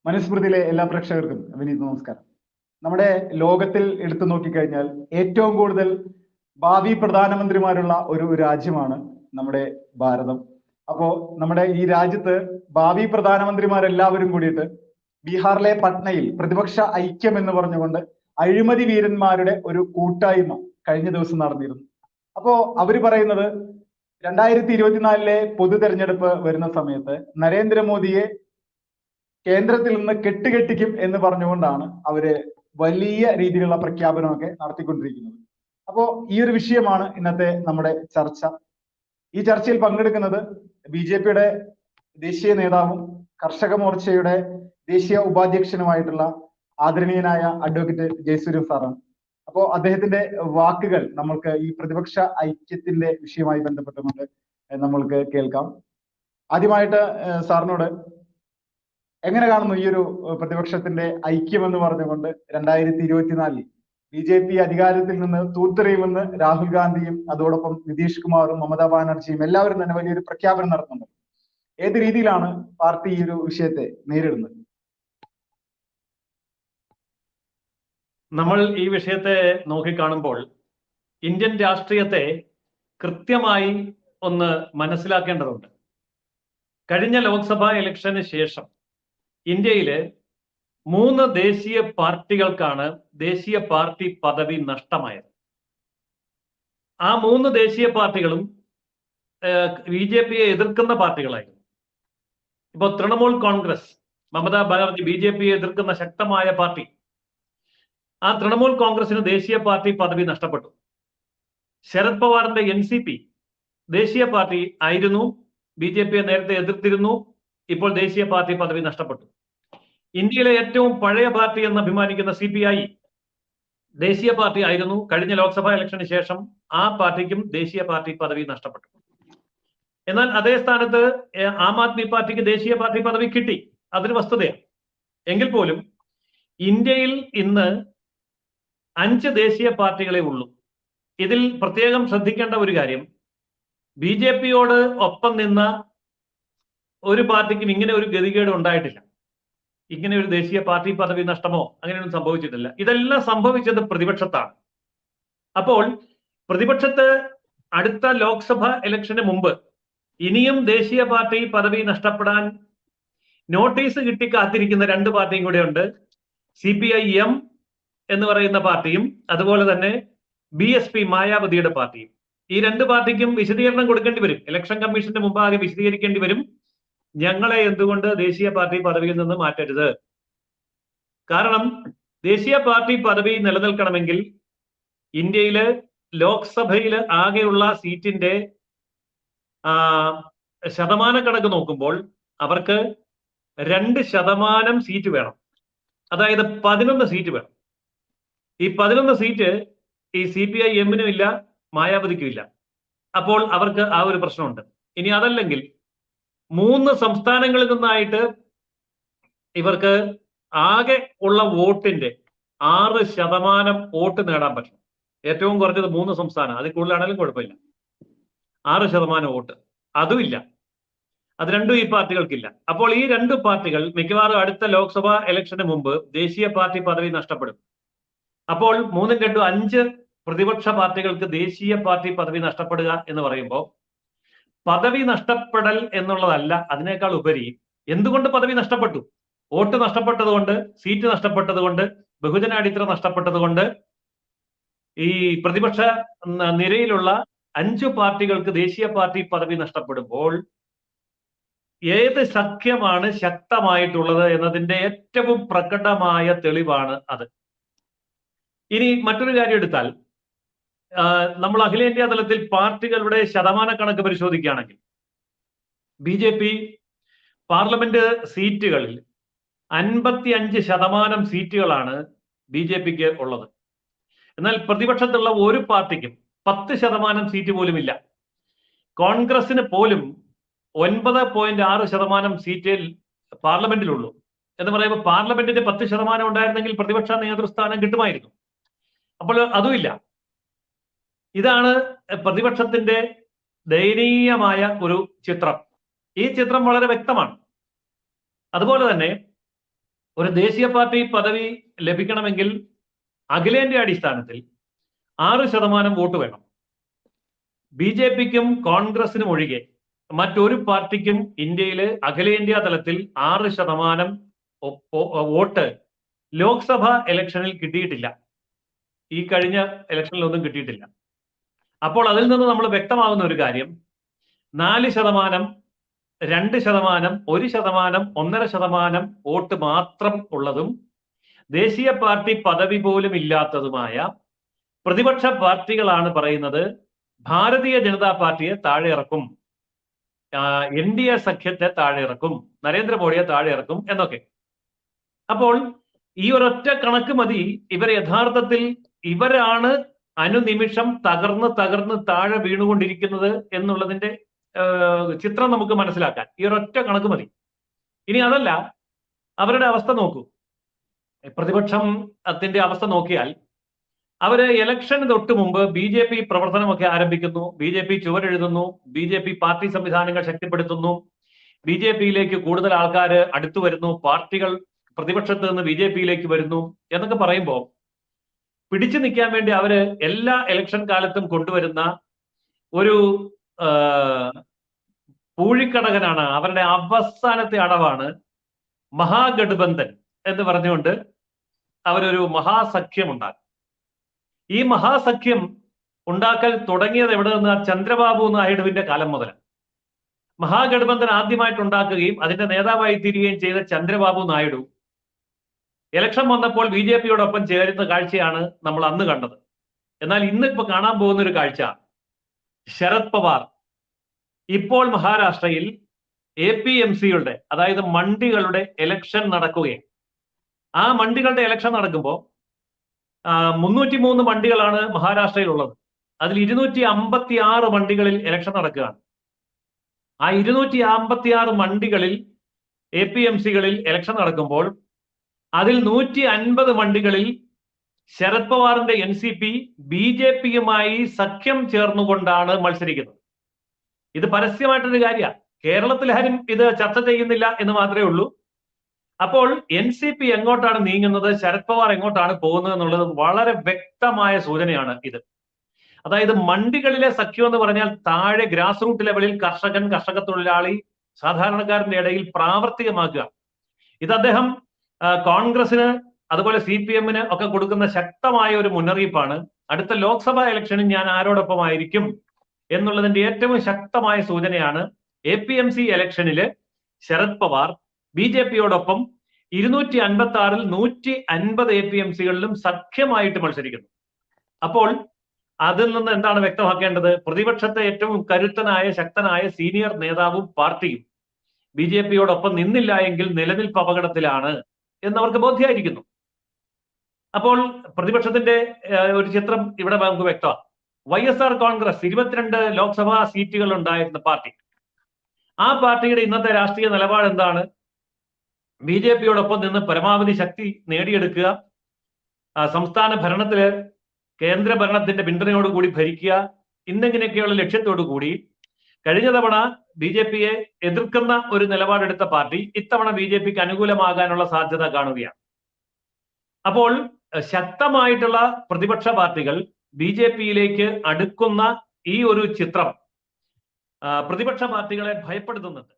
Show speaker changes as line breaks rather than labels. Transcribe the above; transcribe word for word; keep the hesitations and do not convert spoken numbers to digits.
മനുസ്മൃതിയിലെ എല്ലാ പ്രേക്ഷകർക്കും വിനീത് നമസ്കാരം. നമ്മുടെ ലോകത്തിൽ എടുത്തു നോക്കിക്കഴിഞ്ഞാൽ ഏറ്റവും കൂടുതൽ ഭാവി പ്രധാനമന്ത്രിമാരുള്ള ഒരു രാജ്യമാണ് നമ്മുടെ ഭാരതം. അപ്പോ നമ്മുടെ ഈ രാജ്യത്ത് ഭാവി പ്രധാനമന്ത്രിമാരെല്ലാവരും കൂടിയിട്ട് ബീഹാറിലെ പട്നയിൽ പ്രതിപക്ഷ ഐക്യം എന്ന് പറഞ്ഞുകൊണ്ട് അഴിമതി വീരന്മാരുടെ ഒരു കൂട്ടായ്മ കഴിഞ്ഞ ദിവസം നടന്നിരുന്നു. അപ്പോ അവര് പറയുന്നത് രണ്ടായിരത്തി ഇരുപത്തിനാലിലെ പൊതു തെരഞ്ഞെടുപ്പ് വരുന്ന സമയത്ത് നരേന്ദ്രമോദിയെ കേന്ദ്രത്തിൽ നിന്ന് കെട്ടുകെട്ടിക്കും എന്ന് പറഞ്ഞുകൊണ്ടാണ് അവര് വലിയ രീതിയിലുള്ള പ്രഖ്യാപനമൊക്കെ നടത്തിക്കൊണ്ടിരിക്കുന്നത്. അപ്പോ ഈ ഒരു വിഷയമാണ് ഇന്നത്തെ നമ്മുടെ ചർച്ച. ഈ ചർച്ചയിൽ പങ്കെടുക്കുന്നത് ബി ജെ പിയുടെ ദേശീയ നേതാവും കർഷക മോർച്ചയുടെ ദേശീയ ഉപാധ്യക്ഷനുമായിട്ടുള്ള ആദരണീയനായ അഡ്വക്കേറ്റ് ജയസൂര്യ സാറാണ്. അപ്പോ അദ്ദേഹത്തിന്റെ വാക്കുകൾ നമ്മൾക്ക് ഈ പ്രതിപക്ഷ ഐക്യത്തിന്റെ വിഷയവുമായി ബന്ധപ്പെട്ടുകൊണ്ട് നമ്മൾക്ക് കേൾക്കാം. ആദ്യമായിട്ട് സാറിനോട് എങ്ങനെ കാണുന്നു ഈ ഒരു പ്രതിപക്ഷത്തിന്റെ ഐക്യം എന്ന് പറഞ്ഞുകൊണ്ട് രണ്ടായിരത്തി ഇരുപത്തിനാലിൽ ബി ജെ പി അധികാരത്തിൽ നിന്ന് തൂത്തെറിയുമെന്ന് രാഹുൽ ഗാന്ധിയും അതോടൊപ്പം നിതീഷ് കുമാറും മമതാ ബാനർജിയും എല്ലാവരും തന്നെ വലിയൊരു പ്രഖ്യാപനം നടത്തുന്നുണ്ട്. ഏത് രീതിയിലാണ് പാർട്ടി ഈ ഒരു വിഷയത്തെ നേരിടുന്നത്?
നമ്മൾ ഈ വിഷയത്തെ നോക്കിക്കാണുമ്പോൾ ഇന്ത്യൻ രാഷ്ട്രീയത്തെ കൃത്യമായി ഒന്ന് മനസ്സിലാക്കേണ്ടതുണ്ട്. കഴിഞ്ഞ ലോക്സഭാ ഇലക്ഷന് ശേഷം ഇന്ത്യയിലെ മൂന്ന് ദേശീയ പാർട്ടികൾക്കാണ് ദേശീയ പാർട്ടി പദവി നഷ്ടമായത്. ആ മൂന്ന് ദേശീയ പാർട്ടികളും ബി ജെ പിയെ എതിർക്കുന്ന പാർട്ടികളായിരുന്നു. ഇപ്പോൾ തൃണമൂൽ കോൺഗ്രസ്, മമതാ ബാനർജി ബി ജെ പിയെ എതിർക്കുന്ന ശക്തമായ പാർട്ടി, ആ തൃണമൂൽ കോൺഗ്രസിന് ദേശീയ പാർട്ടി പദവി നഷ്ടപ്പെട്ടു. ശരത് പവാറിന്റെ എൻ സി പി ദേശീയ പാർട്ടി ആയിരുന്നു, ബി ജെ പിയെ നേരത്തെ എതിർത്തിരുന്നു, ഇപ്പോൾ ദേശീയ പാർട്ടി പദവി നഷ്ടപ്പെട്ടു. ഇന്ത്യയിലെ ഏറ്റവും പഴയ പാർട്ടി എന്ന് അഭിമാനിക്കുന്ന സി പി ഐ ദേശീയ പാർട്ടി ആയിരുന്നു. കഴിഞ്ഞ ലോക്സഭാ ഇലക്ഷന് ശേഷം ആ പാർട്ടിക്കും ദേശീയ പാർട്ടി പദവി നഷ്ടപ്പെട്ടു. എന്നാൽ അതേ സ്ഥാനത്ത് ആം ആദ്മി പാർട്ടിക്ക് ദേശീയ പാർട്ടി പദവി കിട്ടി. അതൊരു വസ്തുതയാണ്. എങ്കിൽ പോലും ഇന്ത്യയിൽ ഇന്ന് അഞ്ച് ദേശീയ പാർട്ടികളെ ഉള്ളൂ. ഇതിൽ പ്രത്യേകം ശ്രദ്ധിക്കേണ്ട ഒരു കാര്യം, ബി ജെ പിയോട് ഒപ്പം നിന്ന ഒരു പാർട്ടിക്കും ഇങ്ങനെ ഒരു ഗതികേട് ഉണ്ടായിട്ടില്ല. ഇങ്ങനെ ഒരു ദേശീയ പാർട്ടി പദവി നഷ്ടമോ അങ്ങനെയൊന്നും സംഭവിച്ചിട്ടില്ല. ഇതെല്ലാം സംഭവിച്ചത് പ്രതിപക്ഷത്താണ്. അപ്പോൾ പ്രതിപക്ഷത്ത് അടുത്ത ലോക്സഭ ഇലക്ഷന് മുമ്പ് ഇനിയും ദേശീയ പാർട്ടി പദവി നഷ്ടപ്പെടാൻ നോട്ടീസ് കിട്ടി കാത്തിരിക്കുന്ന രണ്ട് പാർട്ടിയും കൂടെ ഉണ്ട്. സി പി ഐ എം എന്ന് പറയുന്ന പാർട്ടിയും അതുപോലെ തന്നെ ബി എസ് പി മായാവതിയുടെ പാർട്ടിയും. ഈ രണ്ട് പാർട്ടിക്കും വിശദീകരണം കൊടുക്കേണ്ടി വരും. ഇലക്ഷൻ കമ്മീഷന്റെ മുമ്പാകെ വിശദീകരിക്കേണ്ടി വരും, ഞങ്ങളെ എന്തുകൊണ്ട് ദേശീയ പാർട്ടി പദവിയിൽ നിന്ന് മാറ്റരുത്. കാരണം ദേശീയ പാർട്ടി പദവി നിലനിൽക്കണമെങ്കിൽ ഇന്ത്യയില് ലോക്സഭയില് ആകെയുള്ള സീറ്റിന്റെ ശതമാന കണക്ക് നോക്കുമ്പോൾ അവർക്ക് രണ്ട് ശതമാനം സീറ്റ് വേണം. അതായത് പതിനൊന്ന് സീറ്റ് വേണം. ഈ പതിനൊന്ന് സീറ്റ് ഈ സി പി ഐ എമ്മിനും ഇല്ല, മായാവതിക്കും ഇല്ല. അപ്പോൾ അവർക്ക് ആ ഒരു പ്രശ്നമുണ്ട്. ഇനി അതല്ലെങ്കിൽ മൂന്ന് സംസ്ഥാനങ്ങളിൽ നിന്നായിട്ട് ഇവർക്ക് ആകെ ഉള്ള വോട്ടിന്റെ ആറ് ശതമാനം വോട്ട് നേടാൻ പറ്റും. ഏറ്റവും കുറഞ്ഞത് മൂന്ന് സംസ്ഥാനം, അതിൽ കൂടുതലാണെങ്കിലും കുഴപ്പമില്ല. ആറ് ശതമാനം വോട്ട് അതുമില്ല. അത് രണ്ടും ഈ പാർട്ടികൾക്കില്ല. അപ്പോൾ ഈ രണ്ട് പാർട്ടികൾ മിക്കവാറും അടുത്ത ലോക്സഭാ ഇലക്ഷന് മുമ്പ് ദേശീയ പാർട്ടി പദവി നഷ്ടപ്പെടും. അപ്പോൾ മൂന്നും രണ്ടും അഞ്ച് പ്രതിപക്ഷ പാർട്ടികൾക്ക് ദേശീയ പാർട്ടി പദവി നഷ്ടപ്പെടുക എന്ന് പറയുമ്പോൾ പദവി നഷ്ടപ്പെടൽ എന്നുള്ളതല്ല, അതിനേക്കാൾ ഉപരി എന്തുകൊണ്ട് പദവി നഷ്ടപ്പെട്ടു? വോട്ട് നഷ്ടപ്പെട്ടത് കൊണ്ട്, സീറ്റ് നഷ്ടപ്പെട്ടത് കൊണ്ട്, ബഹുജന അടിത്തറ നഷ്ടപ്പെട്ടത് കൊണ്ട് ഈ പ്രതിപക്ഷ നിരയിലുള്ള അഞ്ചു പാർട്ടികൾക്ക് ദേശീയ പാർട്ടി പദവി നഷ്ടപ്പെടുമ്പോൾ ഏത് സഖ്യമാണ് ശക്തമായിട്ടുള്ളത് എന്നതിന്റെ ഏറ്റവും പ്രകടമായ തെളിവാണ് അത്. ഇനി മറ്റൊരു കാര്യം എടുത്താൽ, നമ്മൾ അഖിലേന്ത്യാ തലത്തിൽ പാർട്ടികളുടെ ശതമാന കണക്ക് പരിശോധിക്കുകയാണെങ്കിൽ ബി ജെ പി പാർലമെന്റ് സീറ്റുകളിൽ അൻപത്തി അഞ്ച് ശതമാനം സീറ്റുകളാണ് ബി ജെ പിക്ക് ഉള്ളത്. എന്നാൽ പ്രതിപക്ഷത്തുള്ള ഒരു പാർട്ടിക്കും പത്ത് ശതമാനം സീറ്റ് പോലും ഇല്ല. കോൺഗ്രസിന് പോലും ഒൻപത് പോയിന്റ് ആറ് ശതമാനം സീറ്റിൽ പാർലമെന്റിലുള്ളൂ. എന്ന് പറയുമ്പോൾ പാർലമെന്റിന്റെ പത്ത് ശതമാനം ഉണ്ടായിരുന്നെങ്കിൽ പ്രതിപക്ഷ നേതൃസ്ഥാനം കിട്ടുമായിരുന്നു. അപ്പോൾ അതുമില്ല. ഇതാണ് പ്രതിപക്ഷത്തിന്റെ ദയനീയമായ ഒരു ചിത്രം. ഈ ചിത്രം വളരെ വ്യക്തമാണ്. അതുപോലെ തന്നെ ഒരു ദേശീയ പാർട്ടി പദവി ലഭിക്കണമെങ്കിൽ അഖിലേന്ത്യാ അടിസ്ഥാനത്തിൽ ആറ് ശതമാനം വോട്ട് വേണം. ബി ജെ പിക്കും കോൺഗ്രസിനും ഒഴികെ മറ്റൊരു പാർട്ടിക്കും ഇന്ത്യയിൽ അഖിലേന്ത്യാ തലത്തിൽ ആറ് ശതമാനം വോട്ട് ലോക്സഭ ഇലക്ഷനിൽ കിട്ടിയിട്ടില്ല. ഈ കഴിഞ്ഞ ഇലക്ഷനിലൊന്നും കിട്ടിയിട്ടില്ല. അപ്പോൾ അതിൽ നിന്ന് നമ്മൾ വ്യക്തമാകുന്ന ഒരു കാര്യം, നാല് ശതമാനം, രണ്ട് ശതമാനം, ഒരു ശതമാനം, ഒന്നര ശതമാനം വോട്ട് മാത്രം ഉള്ളതും ദേശീയ പാർട്ടി പദവി പോലും ഇല്ലാത്തതുമായ പ്രതിപക്ഷ പാർട്ടികളാണ് പറയുന്നത് ഭാരതീയ ജനതാ പാർട്ടിയെ താഴെ ഇറക്കും, എൻ ഡി എ സഖ്യത്തെ താഴെ ഇറക്കും, നരേന്ദ്രമോദിയെ താഴെ ഇറക്കും എന്നൊക്കെ. അപ്പോൾ ഈ ഒരൊറ്റ കണക്ക് മതി ഇവർ യഥാർത്ഥത്തിൽ ഇവരാണ് അനുനിമിഷം തകർന്ന് തകർന്ന് താഴെ വീണുകൊണ്ടിരിക്കുന്നത് എന്നുള്ളതിന്റെ ചിത്രം നമുക്ക് മനസ്സിലാക്കാൻ ഈ ഒരൊറ്റ കണക്ക് മതി. ഇനി അതല്ല, അവരുടെ അവസ്ഥ നോക്കൂ. പ്രതിപക്ഷം അതിന്റെ അവസ്ഥ നോക്കിയാൽ അവര് ഇലക്ഷന് തൊട്ട് മുമ്പ് ബി ജെ പി പ്രവർത്തനമൊക്കെ ആരംഭിക്കുന്നു, ബി ജെ പി ചുവരെഴുതുന്നു, ബി ജെ പി പാർട്ടി സംവിധാനങ്ങൾ ശക്തിപ്പെടുത്തുന്നു, ബി ജെ പിയിലേക്ക് കൂടുതൽ ആൾക്കാർ അടുത്തു വരുന്നു, പാർട്ടികൾ പ്രതിപക്ഷത്ത് നിന്ന് ബി ജെ പിയിലേക്ക് വരുന്നു എന്നൊക്കെ പറയുമ്പോൾ പിടിച്ചു നിൽക്കാൻ വേണ്ടി അവര് എല്ലാ ഇലക്ഷൻ കാലത്തും കൊണ്ടുവരുന്ന ഒരു പൂഴിക്കടകനാണ്, അവരുടെ അവസാനത്തെ അടവാണ് മഹാഗഠബന്ധൻ എന്ന് പറഞ്ഞുകൊണ്ട് അവരൊരു മഹാസഖ്യം ഉണ്ടാക്കും. ഈ മഹാസഖ്യം ഉണ്ടാക്കൽ തുടങ്ങിയത് എവിടെ നിന്ന്? ചന്ദ്രബാബു നായിഡുവിന്റെ കാലം മുതൽ. മഹാഗഠബന്ധൻ ആദ്യമായിട്ട് ഉണ്ടാക്കുകയും അതിന്റെ നേതാവായി തീരുകയും ചെയ്ത ചന്ദ്രബാബു നായിഡു ഇലക്ഷൻ വന്നപ്പോൾ ബി ജെ പിയോടൊപ്പം ചേരുന്ന കാഴ്ചയാണ് നമ്മൾ അന്ന് കണ്ടത്. എന്നാൽ ഇന്ന് ഇപ്പൊ കാണാൻ പോകുന്ന ഒരു കാഴ്ച, ശരത് പവാർ ഇപ്പോൾ മഹാരാഷ്ട്രയിൽ എ പി എം സികളുടെ, അതായത് മണ്ഡികളുടെ ഇലക്ഷൻ നടക്കുകയാണ്. ആ മണ്ഡികളുടെ ഇലക്ഷൻ നടക്കുമ്പോൾ മുന്നൂറ്റി മൂന്ന് മണ്ഡികളാണ് മഹാരാഷ്ട്രയിൽ ഉള്ളത്. അതിൽ ഇരുന്നൂറ്റി അമ്പത്തി ആറ് മണ്ഡികളിൽ ഇലക്ഷൻ നടക്കുകയാണ്. ആ ഇരുന്നൂറ്റി അമ്പത്തി ആറ് മണ്ഡികളിൽ എ പി എം സികളിൽ ഇലക്ഷൻ നടക്കുമ്പോൾ അതിൽ നൂറ്റി അൻപത് മണ്ഡികളിൽ ശരത് പവാറിന്റെ N C P B J പിയുമായി സഖ്യം ചേർന്നുകൊണ്ടാണ് മത്സരിക്കുന്നത്. ഇത് പരസ്യമായിട്ടൊരു കാര്യമാണ്. കേരളത്തിൽ ആരും ഇത് ചർച്ച ചെയ്യുന്നില്ല എന്ന് മാത്രമേ ഉള്ളൂ. അപ്പോൾ എൻ സി പി എങ്ങോട്ടാണ് നീങ്ങുന്നത്, ശരത് പവാർ എങ്ങോട്ടാണ് പോകുന്നത് എന്നുള്ളത് വളരെ വ്യക്തമായ സൂചനയാണ് ഇത്. അതായത് മണ്ഡികളിലെ സഖ്യം എന്ന് പറഞ്ഞാൽ താഴെ ഗ്രാസ് റൂട്ട് ലെവലിൽ കർഷകൻ, കർഷക തൊഴിലാളി, സാധാരണക്കാരന്റെ ഇടയിൽ പ്രാവർത്തികമാക്കുക. ഇത് അദ്ദേഹം കോൺഗ്രസിന് അതുപോലെ സി പി എമ്മിന് ഒക്കെ കൊടുക്കുന്ന ശക്തമായ ഒരു മുന്നറിയിപ്പാണ്. അടുത്ത ലോക്സഭാ ഇലക്ഷനിൽ ഞാൻ ആരോടൊപ്പമായിരിക്കും എന്നുള്ളതിന്റെ ഏറ്റവും ശക്തമായ സൂചനയാണ്. എ പി എം സി ഇലക്ഷനില് ശരത് പവാർ ബി ജെ പിയോടൊപ്പം ഇരുന്നൂറ്റി അൻപത്തി ആറിൽ നൂറ്റി അൻപത് എ പി എം സികളിലും സഖ്യമായിട്ട് മത്സരിക്കുന്നു. അപ്പോൾ അതിൽ നിന്ന് എന്താണ് വ്യക്തമാക്കേണ്ടത്? പ്രതിപക്ഷത്തെ ഏറ്റവും കരുത്തനായ ശക്തനായ സീനിയർ നേതാവും പാർട്ടിയും ബി ജെ പിയോടൊപ്പം നിന്നില്ല എങ്കിൽ നിലനിൽപ്പ് അപകടത്തിലാണ് എന്നവർക്ക് ബോധ്യമായിരിക്കുന്നു. അപ്പോൾ പ്രതിപക്ഷത്തിന്റെ ഒരു ചിത്രം ഇവിടെ നമുക്ക് വ്യക്തമാണ്. വൈ എസ് ആർ കോൺഗ്രസ് ഇരുപത്തിരണ്ട് ലോക്സഭാ സീറ്റുകൾ ഉണ്ടായിരുന്ന പാർട്ടി, ആ പാർട്ടിയുടെ ഇന്നത്തെ രാഷ്ട്രീയ നിലപാട് എന്താണ്? ബി ജെ പിയോടൊപ്പം നിന്ന് പരമാവധി ശക്തി നേടിയെടുക്കുക, സംസ്ഥാന ഭരണത്തില് കേന്ദ്ര ഭരണത്തിന്റെ പിന്തുണയോടുകൂടി ഭരിക്കുക, ഇന്നിങ്ങനെയൊക്കെയുള്ള ലക്ഷ്യത്തോടു കൂടി കഴിഞ്ഞ തവണ ബി ജെ പിയെ എതിർക്കുന്ന ഒരു നിലപാടെടുത്ത പാർട്ടി ഇത്തവണ ബി ജെ പിക്ക് അനുകൂലമാകാനുള്ള സാധ്യത കാണുകയാണ്. അപ്പോൾ ശക്തമായിട്ടുള്ള പ്രതിപക്ഷ പാർട്ടികൾ ബി ജെ പിയിലേക്ക് അടുക്കുന്ന ഈ ഒരു ചിത്രം പ്രതിപക്ഷ പാർട്ടികളെ ഭയപ്പെടുത്തുന്നുണ്ട്.